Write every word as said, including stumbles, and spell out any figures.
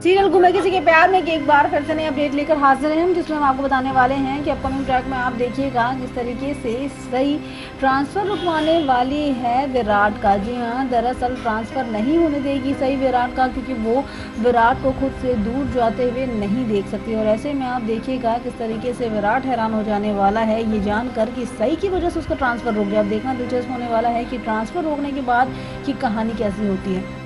Serial घूमे किसी के प्यार में कि एक बार फिर से नई अपडेट लेकर हाजिर हैं हम, जिसमें हम आपको बताने वाले हैं कि अपकमिंग ट्रैक में आप देखिएगा किस तरीके से सही ट्रांसफर रुकवाने वाली है विराट का। जी हाँ, दरअसल ट्रांसफर नहीं होने देगी सही विराट का, क्योंकि वो विराट को खुद से दूर जाते हुए नहीं देख सकती। और ऐसे में आप देखिएगा किस तरीके से विराट हैरान हो जाने वाला है ये जानकर कि सही की वजह से उसका ट्रांसफर रुक गया। अब देखना दिलचस्प होने वाला है कि ट्रांसफर रोकने के बाद की कहानी कैसी होती है।